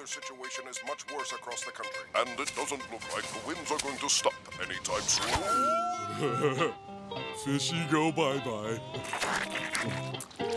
weather situation is much worse across the country. And it doesn't look like the winds are going to stop anytime soon. Fishy Go Bye Bye.